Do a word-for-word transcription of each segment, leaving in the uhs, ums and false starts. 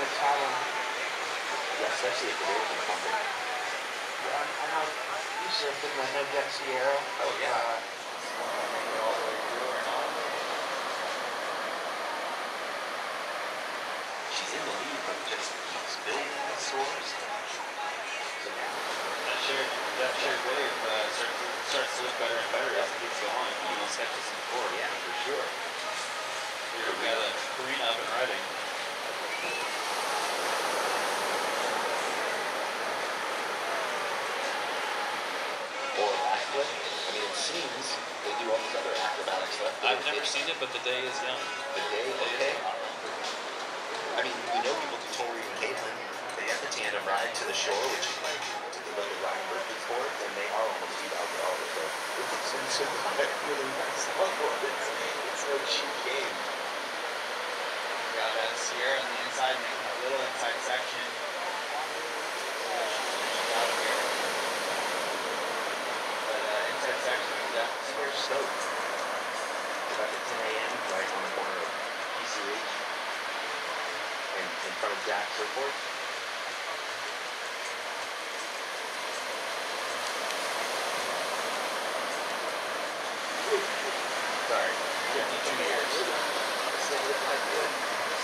it's having. Yeah, especially if the waves are pumping. Yeah, I, I know you surfed in the No Jet Sierra. Oh, yeah. Uh, all the way through or not. She's in the lead, but just keeps building the scores. So now, that shared, that shared wave uh, starts, starts to look better and better as it keeps going. You know, catches some forward. Yeah, for sure. Here we got a Karina up and riding. Or a backflip. I mean, it seems they do all these other acrobatic stuff. I've never seen it, but the day is young. The day, okay. I mean, we know people do Tory and Caitlin. They have the tandem ride to the shore, which is like typical of the Ryan Murphy sport, and they are almost two thousand dollars. So it's expensive to buy a really nice longboard. It's, it's no cheap game. Got a Sierra on the inside, making a little inside section. Out of here. But uh, inside section is definitely Sierra stoked. About at ten A M right on the corner of P C H and in front of Jack's Airport. Sorry, fifty-two years. Still look like good.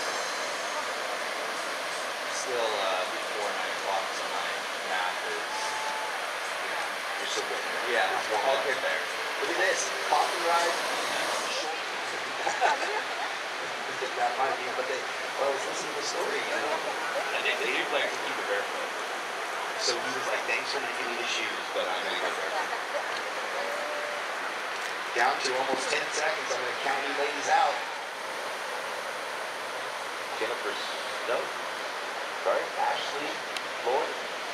still uh, before nine o'clock, so my math is, you know, you're so good. yeah, I'll get there. Look at this, coffee ride. That might be, but they, well, I was listening to the story, you know. I think they do like to keep it barefoot. So he was like, thanks for making me the shoes, but I'm going to go barefoot. Down to almost ten seconds, I'm going to count you ladies out. Jennifer's, no, sorry, Ashley, Lloyd.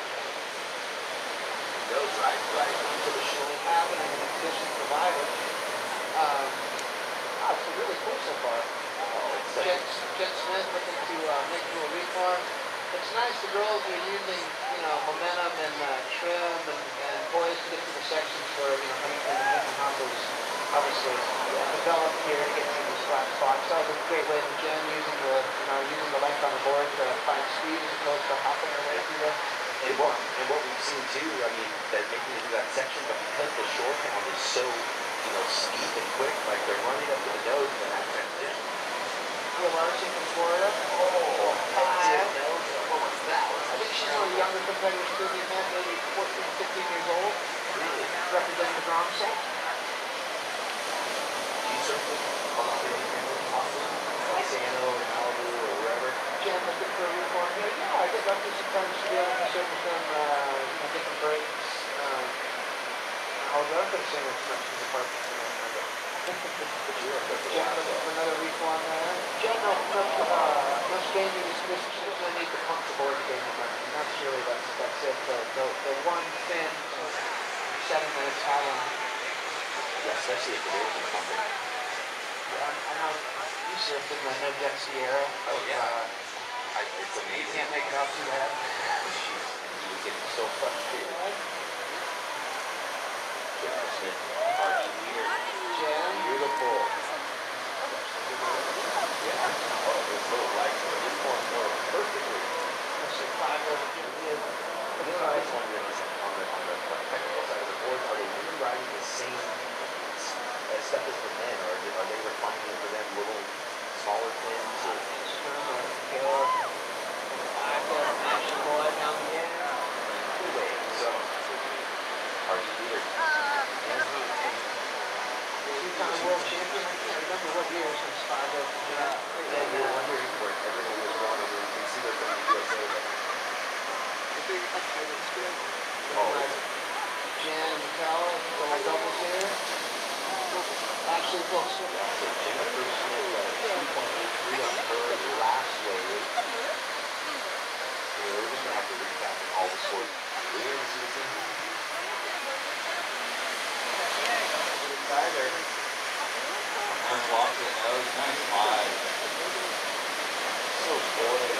Goes right, right into the shore cabin and the conditions provided. Um, oh, it's really cool so far. Oh, it's Jet, Jet Smith looking to uh, make a little reform. It's nice the girls are using, you know, momentum and uh, trim and, and poise to get to the sections where, you know, Huntington and Huntington House obviously yeah, developed here to get to these flat spots. So it's a great way to Jen using the, you know, using the length on the board to find speed as opposed to hopping her way through the. And what, and what we've seen too, I mean, they're making it do that section, but because the shore count is so, you know, steep and quick, like they're running up to the nose in that transition. Larson from Florida. Oh, I didn't know. What was that? I think she's one of the younger competitors too, the event, maybe fourteen, fifteen years old. Really? Representing the Grom set. She surfed on the Sano or Malibu or wherever. Jen looking for a reform here. Yeah, I think up to sometimes to be able to surface them, uh, you know, different breaks. Um, although I could say it's much as a part of the Jen looking for another reform there. Jen, no, no, uh, no staining is this. She doesn't need to pump the board to gain the money. And that's really, that's, that's it. The, the, the one thin seven minutes having. Yeah, especially if the waves are pumping. Yeah, I know you surfed in the No Jet Sierra. Oh, yeah. Uh, I, it's amazing. You can't make it off too bad. She's, he was getting so frustrated. Kelis Smith, R G leader. Jen. Beautiful. Yeah, oh, those little lights are just going more perfectly. That's a five over here. But then I was wondering, on the, on the technical side of the board, are they really riding the same uh, stuff as the men, or are they, are they refining for them little smaller fins? Or? I got an action boy down the end. Two ways, so are you either two-time world champion? I can't remember what year since five over here. and we were wondering where everyone was going over. You can see they're from the U S A. Oh, Jen and Makala, double doubles here. Actually, both. So Jennifer Smith got a two point eight three on her last wave. We're just gonna have to recap all the scores. We're gonna see the team. Tyler. Nice walk to the nose, nice five. So boy.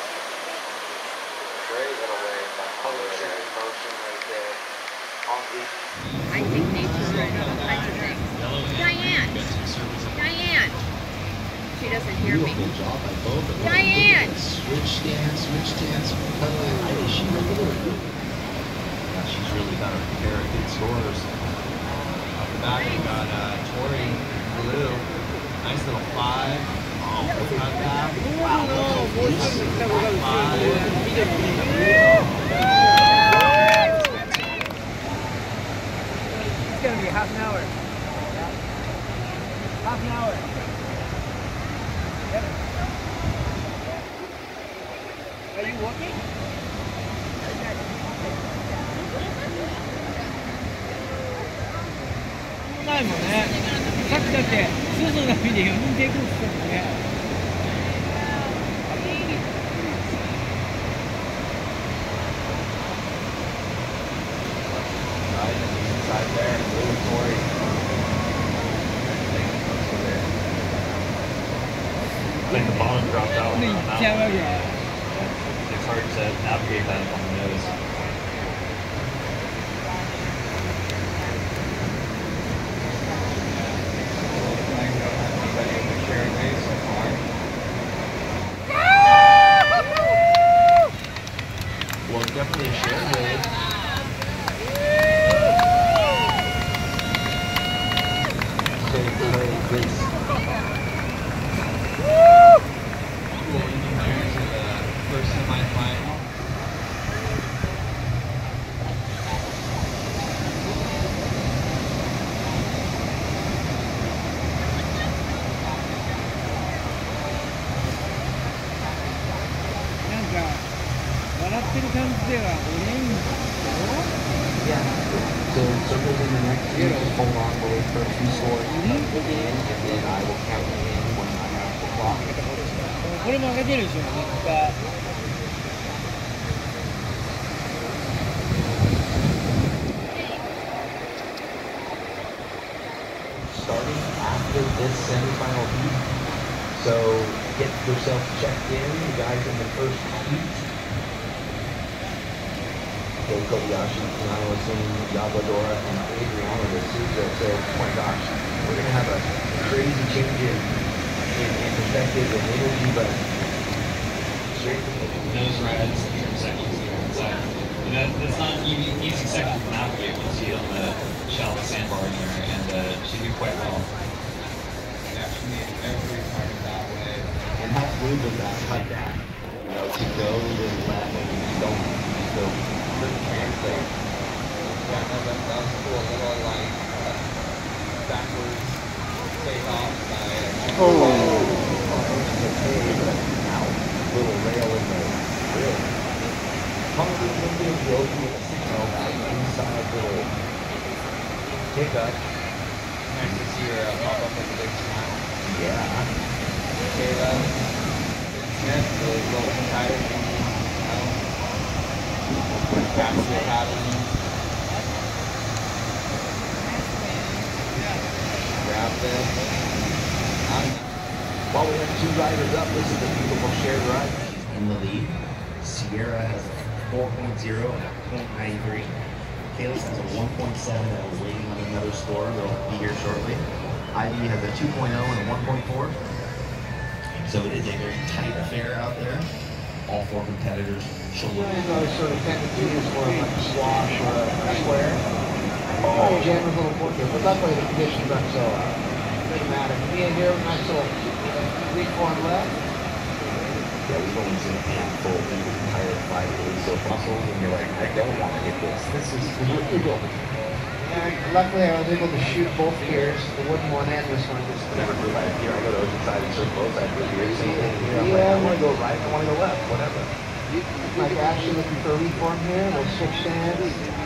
Great little wave by motion, motion right there. On the I think nature and all kinds of things. Diane! Diane! She doesn't hear me. Diane! Switch stance, switch stance. Oh, is she regular? Yeah, she's really got a pair of good scores. Off the back, we got uh, Tory Blue. Nice little five. Oh, cut back. Wow, five. It's gonna be half an hour. Half an hour. Yep. Are you walking? ないもんね。さっきだってすずの波でよにんテイクオフしたもんね。 Inside there, Blue Tory. I think the bottom dropped out on で行っ that ちゃうわ one. けよ。 It's hard to navigate that up on the nose. Well, it's definitely a shared wave. So, uh, Grace. First semi-final. Yeah. So, circles in the next few, just hold on, we'll wait for a few scores to come in, and then I will count them in when I have the clock. これも上げてるでしょ、絶対。 Starting after this semifinal heat. So get yourself checked in, you guys in the first heat. Okay, Kobayashi, Karina Rozunko, Yabladora, and Adriana D'Souza. So, oh my gosh, we're going to have a crazy change in, in, in perspective and energy, but straight from the Nose rides, trim sections here inside. And that, that's not an easy, easy section to navigate when you see it on the shallow sandbar in there, and uh, she did quite well. Yeah, she made every part of that way. And how smooth was that cut back? You know, to go and left, and you don't, you don't, doesn't translate. Yeah, no, that, that was cool. A little like uh, backwards takeoff by. Uh, Oh! Ow. Little rail in the grill. Probably going to be a rope with a signal back inside little pickup. nice to see her uh, pop up with a big smile. Yeah. Kayla Smith, the little tighter than you know. Kassia paddling. Grab this. While we have two riders up, this is a beautiful shared ride. In the lead, Sierra has a four point oh and a point nine three. Kelis has a one point seven that was waiting on another score. They'll be here shortly. Ivy has a two point oh and a one point four. So it is a very tight affair out there. All four competitors shoulder. Yeah, those sort of tendency is more like a swash or a square. Oh, jam is a little more good, but luckily the conditions aren't so uh, doesn't matter. Me and here, nice little reform left. Yeah, we've only seen a handful of the entire five days so muscles, and you're like, I don't want to hit this. This is illegal. And luckily I was able to shoot both gears, the wooden one and this one. Just Whenever I right here, I go to Oceanside and surf both sides of here. Same thing here. I'm Yeah, like, I want to go right, I want to go left, whatever. like actually looking for a reform here, we'll switch stands.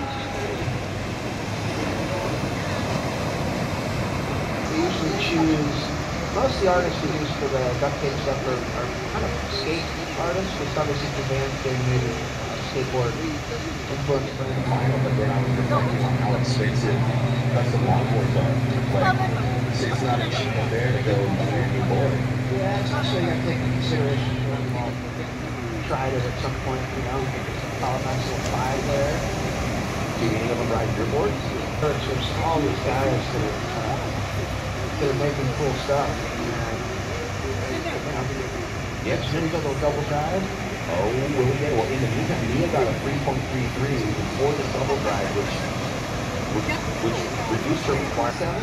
We usually choose, most of the artists we use for the duct tape stuff are, are kind of skate artists, which obviously prevents getting maybe skateboard influence for the Final, but then I was reflecting on how expensive custom longboards are. Like, it's not a cheap affair to go buy a new board. Yeah, it's also you got to take into consideration for them all. Tried it at some point, you know, call a nice little five there. Do any of them ride your boards? There's all these guys that are, uh, that are making cool stuff. And, you know, Yep. Then you got a little double drive. Oh, will we get? Well, in the meantime, Mia got a three point three three for the double drive, which which, which reduced her requirement.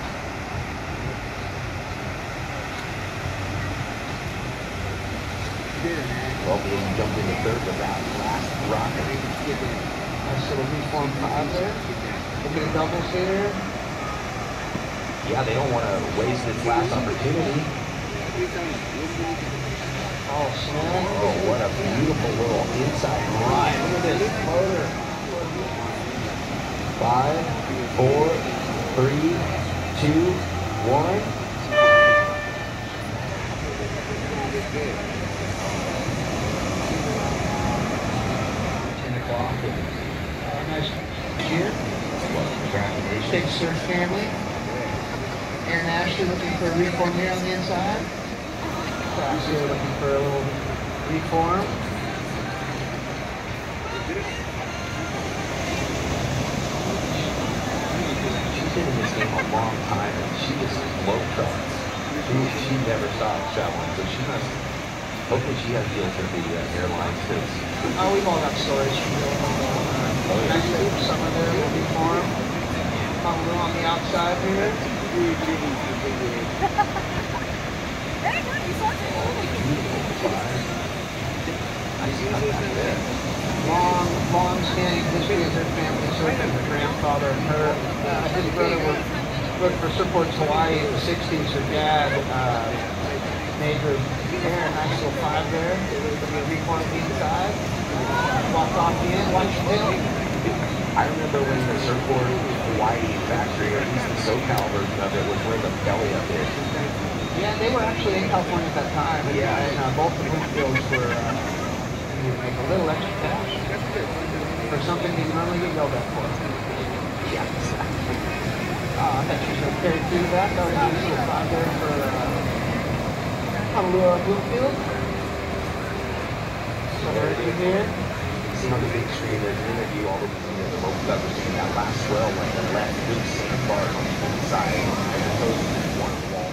Well, Mia jumped into third with that last rocket. Nice little reform five there. Look at the doubles here. Yeah, they don't want to waste this last opportunity. Oh, snap. Oh, what a beautiful little inside ride. Look at this motor. Five, four, three, two, one. ten o'clock. Uh, nice here. Congratulations. Big surf family. Aaron Ashley looking for a reform here on the inside. Kassia looking for a little reform. She's been in this game a long time, and she just globe trots. She, she never stops traveling, so she must. Hopefully, she has deals with the uh, airlines too. Oh, we've all got stories from the uh, Oh, yeah. nice little summer there, little reform. Honolulu on the outside here. Long, long standing history of their family surfing. Her grandfather and her, uh, his brother worked, worked for Surfboards Hawaii in the sixties. Her dad uh, made her hair a nice little five there. Reformed the inside. Walked off the end, watch your tail. I remember when the Surfboard Hawaii factory, or at least the SoCal version of it, was where the belly up is. Yeah, they were actually in California at that time. And, Yeah. and uh, both the Bloomfields were uh, you would make a little extra cash for something you normally get yelled at for. Yeah, exactly. Uh, I thought she was going to carry through that. That was a nice little five there for uh, Honolua Blomfield. So right through here. See on the big screen, there's an interview all the the most I've ever seen. That last swell went and left big sandbars on the inside as opposed to one wall.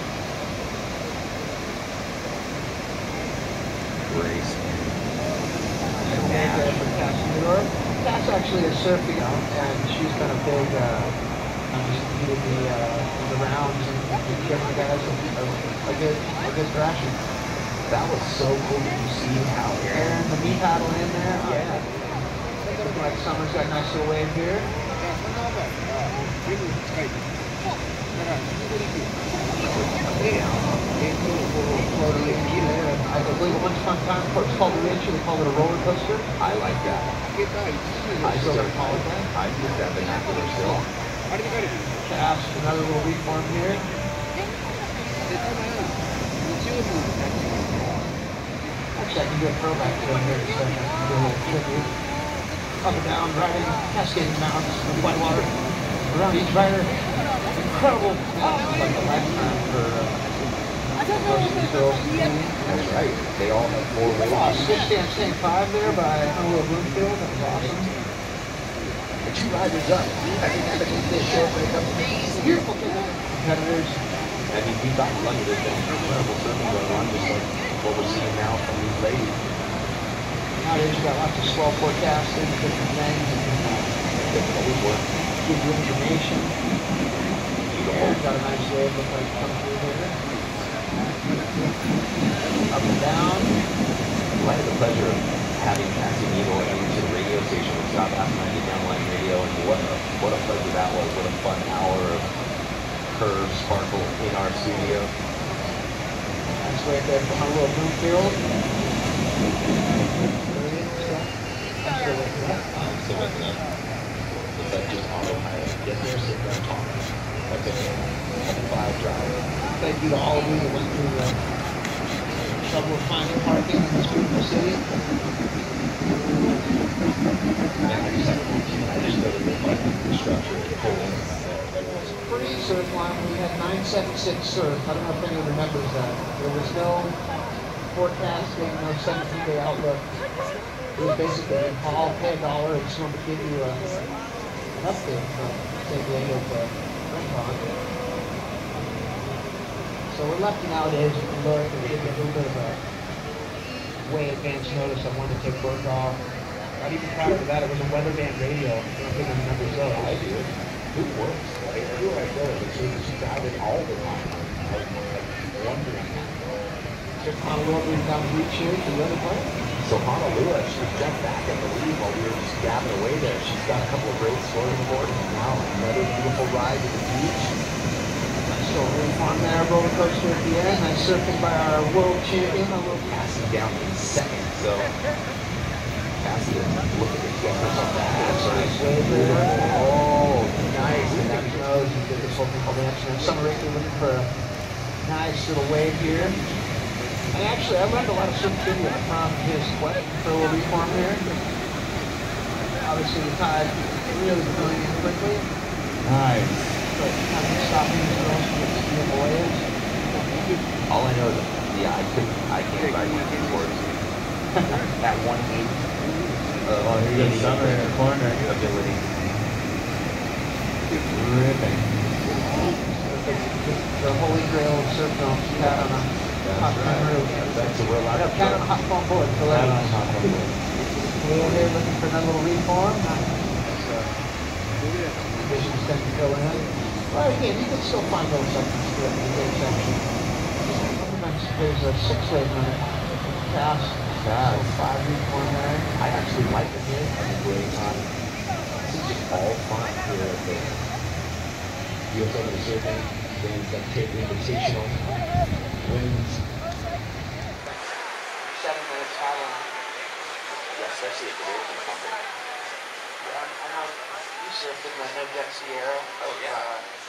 Grace. And there for Kassia Meador. That's actually a surfing out, and she's been a big, uh, just needed the, uh, the rounds and, and giving the guys a, a, a good, a good thrashing. That was so cool. Did you see how Aaron, the knee paddle in there. Oh, Yeah. Looking like Summer's got a nice little wave here. Floating in there. I believe at one time it's called a ridge, they call it a roller coaster. I like that. I still gotta call it that. I use that vernacular still. Cast, another little reform here. Actually, I can do a throwback to them here in a second. I can do a little tribute. Up and down, riding cascading mountains of white water. Around each rider, incredible. Like a lifetime for uh, most of these girls. That's right. They all have four Oh, waves. six stand stand five there by Honolua Blomfield. That was awesome. The two riders up. I think that's a good show for a couple days. Beautiful competitors. I mean, we've gotten lucky. There's been incredible surfing going on, just like what we're seeing now from these ladies. Nowadays, you got lots of swell forecasting, different things. Doesn't always work. Give you information. Beautiful. Aaron's got a nice wave, look like coming through here. Up and down. Well, I had the pleasure of having Kassia Meador into the radio station with South African Downline Radio, and what a, what a pleasure that was. What a fun hour of her sparkle in our studio. Nice wave there from Honolua Blomfield. I'm still waking up. I'm still waking up. It's like just autopilot. Get there, sit there, talk. That's it. That's a five drive. Thank you to all of you that went through the trouble of finding parking in this beautiful city. Man, I just have a routine. I just go to the like the structure and pull in. Pre-surf line, we had nine seven six surf. I don't know if anyone remembers that. There was no forecasting, no seventeen day outlook. It was basically a call, pay a dollar, and someone would give you a, an update from San Diego to Rincon. So So we're lucky nowadays, you can look and give you a little bit of a way advance notice. I wanted to take work off. Not even prior to that, it was a weather band radio. I don't think I remember those. I do. Who works? Like, everywhere I go, it's just crowded all the time. I was like, wondering. Took Honolua down the beach here to the other part. So Honolua, she jumped back in the lead while we were just gabbing away there. She's got a couple of great scores on the board, and now another beautiful ride to the beach. Nice little reef on there, roller coaster at the end. Nice surfing by our world champion. A little Kassia down in second, so Kassia looking to get us on that. That's a nice wave there. Oh, nice. And that knows he did this whole thing called answering. Summer Ricky looking for a nice little wave here. And actually, I learned a lot of surf video from his question for a little reform here. Obviously, the tide really coming in quickly. Nice. But kind of stopping these girls from getting the waves. All I know is, yeah, I couldn't, I can't ride one of these boards. That one eight of Oh, here goes Summer in the corner. ability. Ripping. The holy grail of surf films, cat on a hot phone roof. That's a real lot No, of cat on a hot phone board. So Cat like, on a hot phone board. We're here looking for another little reform. So, visions tend to go in. Well, again, you can still find those sections to it in the day section. Sometimes there's a six-way limit. Cast. Cast. So five reform there. I actually like it here on the great time. This is just all fun here at the U S Open Surfing. Then Duct Tape Invitational. Wins. Seven minutes out on. Yeah, especially at the American company. I know you surfed in the No Jet Sierra. Oh, yeah. Uh,